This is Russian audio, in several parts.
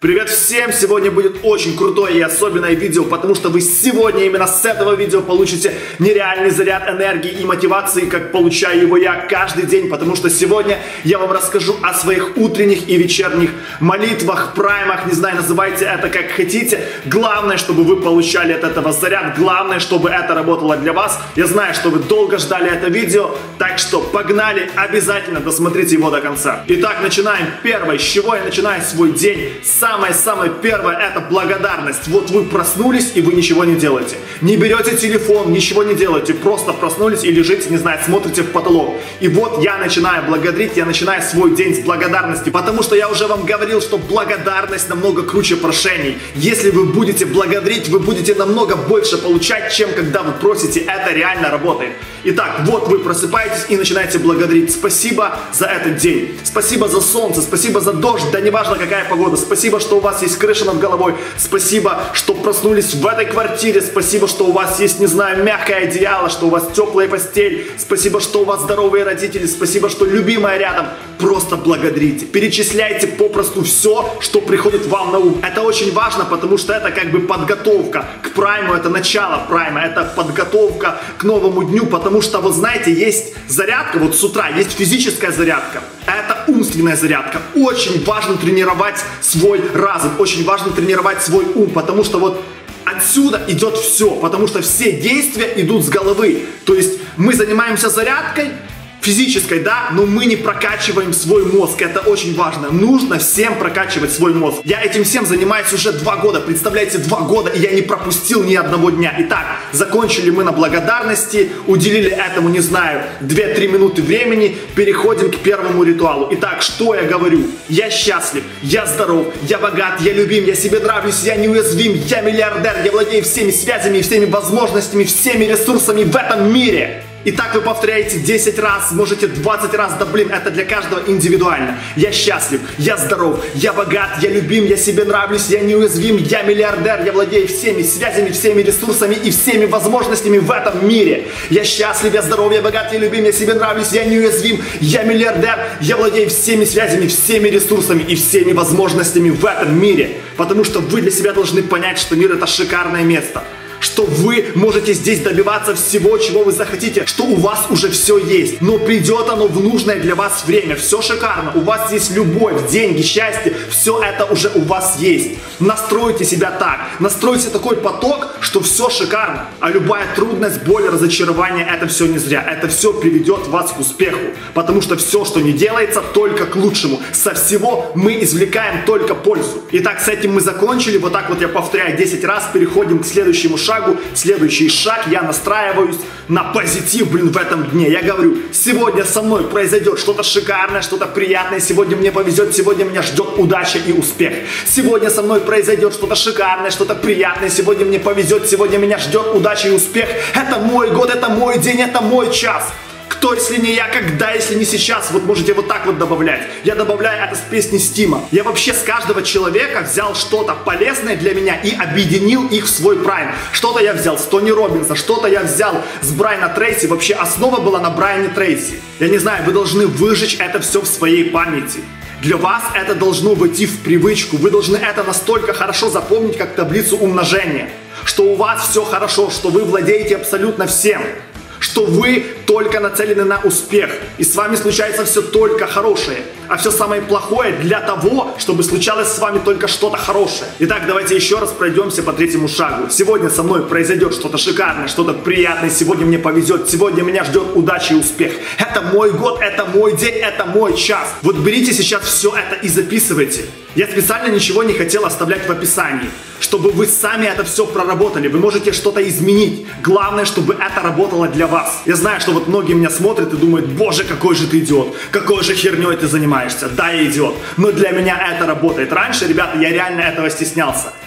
Привет всем! Сегодня будет очень крутое и особенное видео, потому что вы сегодня именно с этого видео получите нереальный заряд энергии и мотивации, как получаю его я каждый день, потому что сегодня я вам расскажу о своих утренних и вечерних молитвах, праймах, не знаю, называйте это как хотите. Главное, чтобы вы получали от этого заряд, главное, чтобы это работало для вас. Я знаю, что вы долго ждали это видео, так что погнали, обязательно досмотрите его до конца. Итак, начинаем. Первое, с чего я начинаю свой день. Самое первое — это благодарность. Вот вы проснулись, и вы ничего не делаете. Не берете телефон, ничего не делаете. Просто проснулись и лежите, не знаю, смотрите в потолок. И вот я начинаю благодарить, я начинаю свой день с благодарности. Потому что я уже вам говорил, что благодарность намного круче прошений. Если вы будете благодарить, вы будете намного больше получать, чем когда вы просите. Это реально работает. Итак, вот вы просыпаетесь и начинаете благодарить. Спасибо за этот день. Спасибо за солнце, спасибо за дождь, да неважно какая погода. Спасибо, что у вас есть крыша над головой. Спасибо, что проснулись в этой квартире. Спасибо, что у вас есть, не знаю, мягкое одеяло, что у вас теплая постель. Спасибо, что у вас здоровые родители. Спасибо, что любимая рядом. Просто благодарите. Перечисляйте попросту все, что приходит вам на ум. Это очень важно, потому что это как бы подготовка к прайму, это начало прайма, это подготовка к новому дню, потому что, вы знаете, есть зарядка, вот с утра есть физическая зарядка, это умственная зарядка. Очень важно тренировать свой разум, очень важно тренировать свой ум, потому что вот отсюда идет все, потому что все действия идут с головы. То есть мы занимаемся зарядкой физической, да, но мы не прокачиваем свой мозг. Это очень важно. Нужно всем прокачивать свой мозг. Я этим всем занимаюсь уже 2 года. Представляете, 2 года, и я не пропустил ни одного дня. Итак, закончили мы на благодарности, уделили этому, не знаю, 2-3 минуты времени, переходим к первому ритуалу. Итак, что я говорю? Я счастлив, я здоров, я богат, я любим, я себе нравлюсь, я неуязвим, я миллиардер, я владею всеми связями, всеми возможностями, всеми ресурсами в этом мире. И так вы повторяете 10 раз, можете 20 раз, да блин, это для каждого индивидуально. Я счастлив, я здоров, я богат, я любим, я себе нравлюсь, я неуязвим, я миллиардер, я владею всеми связями, всеми ресурсами и всеми возможностями в этом мире. Я счастлив, я здоров, я богат, я любим, я себе нравлюсь, я неуязвим, я миллиардер, я владею всеми связями, всеми ресурсами и всеми возможностями в этом мире. Потому что вы для себя должны понять, что мир — это шикарное место. Что вы можете здесь добиваться всего, чего вы захотите, что у вас уже все есть, но придет оно в нужное для вас время, все шикарно, у вас есть любовь, деньги, счастье, все это уже у вас есть. Настройте себя так, настройте такой поток, что все шикарно, а любая трудность, боль, разочарование, это все не зря, это все приведет вас к успеху, потому что все, что не делается, только к лучшему, со всего мы извлекаем только пользу. Итак, с этим мы закончили, вот так вот я повторяю 10 раз, переходим к следующему шагу. Следующий шаг, я настраиваюсь на позитив, блин, в этом дне. Я говорю, сегодня со мной произойдет что-то шикарное, что-то приятное, сегодня мне повезет, сегодня меня ждет удача и успех. Сегодня со мной произойдет что-то шикарное, что-то приятное, сегодня мне повезет, сегодня меня ждет удача и успех. Это мой год, это мой день, это мой час. Кто, если не я, когда, если не сейчас? Вот можете вот так вот добавлять. Я добавляю это с песни Стима. Я вообще с каждого человека взял что-то полезное для меня и объединил их в свой прайм. Что-то я взял с Тони Роббинса, что-то я взял с Брайана Трейси. Вообще основа была на Брайане Трейси. Я не знаю, вы должны выжечь это все в своей памяти. Для вас это должно войти в привычку. Вы должны это настолько хорошо запомнить, как таблицу умножения. Что у вас все хорошо, что вы владеете абсолютно всем. Что вы только нацелены на успех, и с вами случается все только хорошее, а все самое плохое для того, чтобы случалось с вами только что-то хорошее. Итак, давайте еще раз пройдемся по третьему шагу. Сегодня со мной произойдет что-то шикарное, что-то приятное, сегодня мне повезет, сегодня меня ждет удача и успех. Это мой год, это мой день, это мой час. Вот берите сейчас все это и записывайте. Я специально ничего не хотел оставлять в описании, чтобы вы сами это все проработали. Вы можете что-то изменить. Главное, чтобы это работало для вас. Я знаю, что вот многие меня смотрят и думают: боже, какой же ты идиот, какой же херней ты занимаешься. Да, я идиот, но для меня это работает. Раньше, ребята, я реально этого стеснялся.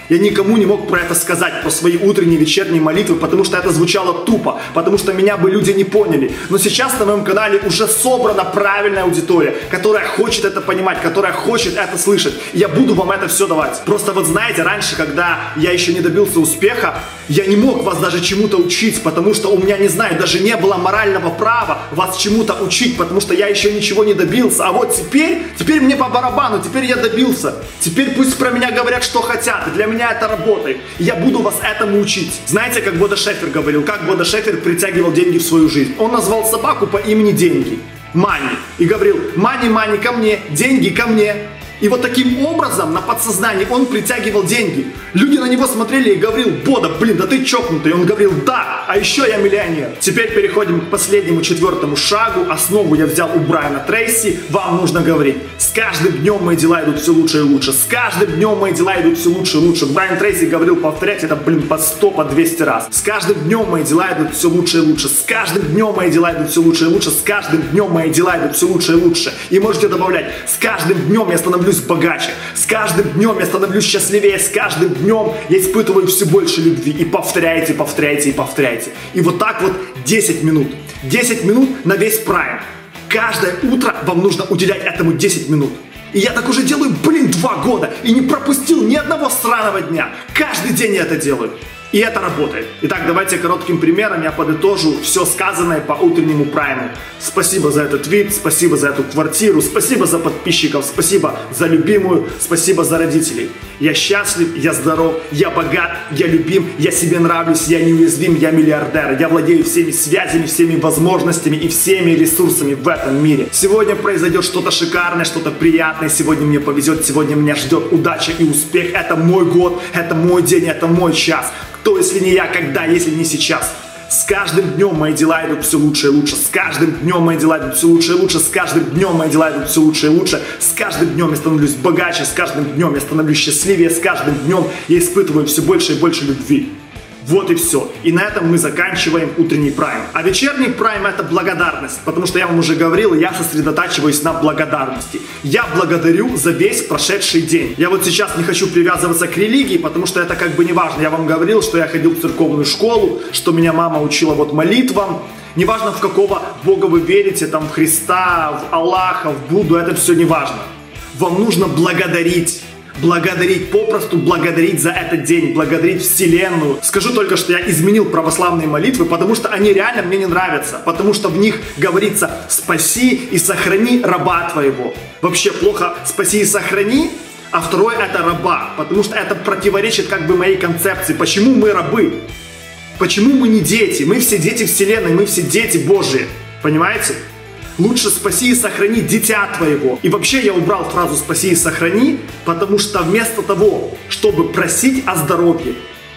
Я никому не мог про это сказать, про свои утренние, вечерние молитвы, потому что это звучало тупо, потому что меня бы люди не поняли. Но сейчас на моем канале уже собрана правильная аудитория, которая хочет это понимать, которая хочет это слышать. И я буду вам это все давать. Просто вот знаете, раньше, когда я еще не добился успеха, я не мог вас даже чему-то учить, потому что у меня, не знаю, даже не было морального права вас чему-то учить, потому что я еще ничего не добился. А вот теперь мне по барабану, теперь я добился. Теперь пусть про меня говорят, что хотят, и для меня это работает. И я буду вас этому учить. Знаете, как Бодо Шефер говорил, как Бодо Шефер притягивал деньги в свою жизнь? Он назвал собаку по имени Деньги, Мани, и говорил: Мани, Мани, ко мне, деньги ко мне. И вот таким образом на подсознании он притягивал деньги. Люди на него смотрели и говорил: Бодо, блин, да ты чокнутый. И он говорил: да, а еще я миллионер. Теперь переходим к последнему, 4-му шагу. Основу я взял у Брайана Трейси. Вам нужно говорить: с каждым днем мои дела идут все лучше и лучше. С каждым днем мои дела идут все лучше и лучше. Брайан Трейси говорил повторять это, блин, по 100, по 200 раз. С каждым днем мои дела идут все лучше и лучше. С каждым днем мои дела идут все лучше и лучше. С каждым днем мои дела идут все лучше и лучше. И можете добавлять: с каждым днем я становлюсь богаче, с каждым днем я становлюсь счастливее, с каждым днем я испытываю все больше любви. И повторяйте, повторяйте и повторяйте. И вот так вот 10 минут. 10 минут на весь прайм. Каждое утро вам нужно уделять этому 10 минут. И я так уже делаю, блин, 2 года. И не пропустил ни одного сраного дня. Каждый день я это делаю. И это работает. Итак, давайте коротким примером я подытожу все сказанное по утреннему прайму. Спасибо за этот вид, спасибо за эту квартиру, спасибо за подписчиков, спасибо за любимую, спасибо за родителей. Я счастлив, я здоров, я богат, я любим, я себе нравлюсь, я неуязвим, я миллиардер. Я владею всеми связями, всеми возможностями и всеми ресурсами в этом мире. Сегодня произойдет что-то шикарное, что-то приятное. Сегодня мне повезет, сегодня меня ждет удача и успех. Это мой год, это мой день, это мой час. Кто, если не я, когда, если не сейчас? С каждым днем мои дела идут все лучше и лучше. С каждым днем мои дела идут все лучше и лучше. С каждым днем мои дела идут все лучше и лучше. С каждым днем я становлюсь богаче. С каждым днем я становлюсь счастливее. С каждым днем я испытываю все больше и больше любви. Вот и все. И на этом мы заканчиваем утренний прайм. А вечерний прайм — это благодарность. Потому что я вам уже говорил, я сосредотачиваюсь на благодарности. Я благодарю за весь прошедший день. Я вот сейчас не хочу привязываться к религии, потому что это как бы не важно. Я вам говорил, что я ходил в церковную школу, что меня мама учила вот молитвам. Неважно, в какого Бога вы верите, там, в Христа, в Аллаха, в Будду, это все не важно. Вам нужно благодарить. Благодарить, попросту благодарить за этот день, благодарить Вселенную. Скажу только, что я изменил православные молитвы, потому что они реально мне не нравятся. Потому что в них говорится: спаси и сохрани раба твоего. Вообще плохо спаси и сохрани, а второе — это раба. Потому что это противоречит как бы моей концепции. Почему мы рабы? Почему мы не дети? Мы все дети Вселенной, мы все дети Божьи. Понимаете? Лучше спаси и сохрани дитя твоего. И вообще я убрал фразу «спаси и сохрани», потому что вместо того, чтобы просить о здоровье,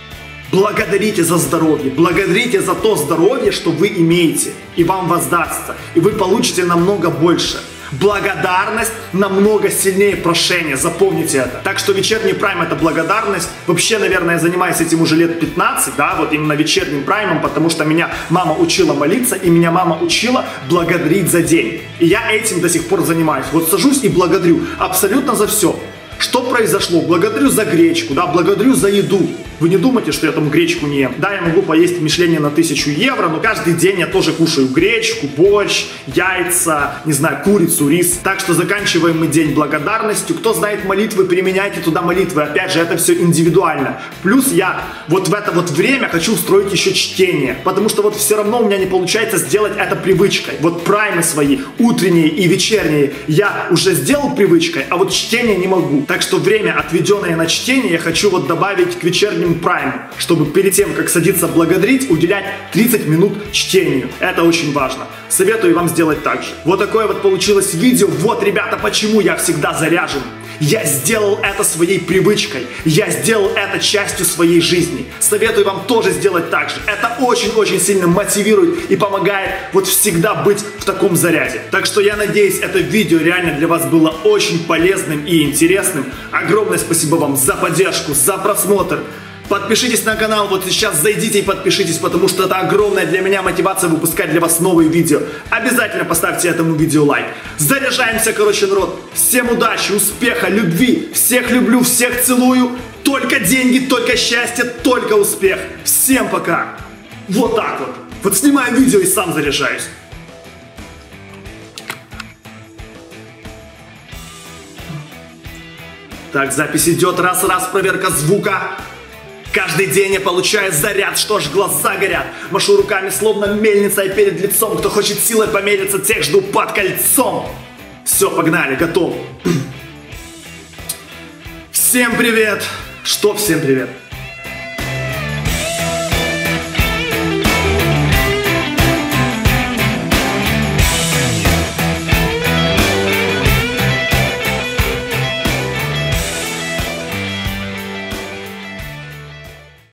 благодарите за здоровье, благодарите за то здоровье, что вы имеете, и вам воздастся, и вы получите намного больше. Благодарность намного сильнее прошения, запомните это. Так что вечерний прайм — это благодарность. Вообще, наверное, я занимаюсь этим уже лет 15, да, вот именно вечерним праймом, потому что меня мама учила молиться, и меня мама учила благодарить за день. И я этим до сих пор занимаюсь. Вот сажусь и благодарю абсолютно за все. Что произошло? Благодарю за гречку, да, благодарю за еду. Вы не думайте, что я там гречку не ем. Да, я могу поесть Мишление на 1000 евро, но каждый день я тоже кушаю гречку, борщ, яйца, не знаю, курицу, рис. Так что заканчиваем мы день благодарностью. Кто знает молитвы, применяйте туда молитвы. Опять же, это все индивидуально. Плюс я вот в это вот время хочу устроить еще чтение. Потому что вот все равно у меня не получается сделать это привычкой. Вот праймы свои, утренние и вечерние, я уже сделал привычкой, а вот чтение не могу. Так что время, отведенное на чтение, я хочу вот добавить к вечернему прайму, чтобы перед тем, как садиться благодарить, уделять 30 минут чтению. Это очень важно. Советую вам сделать так же. Вот такое вот получилось видео. Вот, ребята, почему я всегда заряжен. Я сделал это своей привычкой. Я сделал это частью своей жизни. Советую вам тоже сделать так же. Это очень-очень сильно мотивирует и помогает вот всегда быть в таком заряде. Так что я надеюсь, это видео реально для вас было очень полезным и интересным. Огромное спасибо вам за поддержку, за просмотр. Подпишитесь на канал, вот сейчас зайдите и подпишитесь, потому что это огромная для меня мотивация выпускать для вас новые видео. Обязательно поставьте этому видео лайк. Заряжаемся, короче, народ. Всем удачи, успеха, любви. Всех люблю, всех целую. Только деньги, только счастье, только успех. Всем пока. Вот так вот. Вот снимаю видео и сам заряжаюсь. Так, запись идет. Раз-раз, проверка звука. Каждый день я получаю заряд, что ж глаза горят. Машу руками, словно мельница, и перед лицом. Кто хочет силой помериться, тех жду под кольцом. Все, погнали, готов. Всем привет. Что всем привет?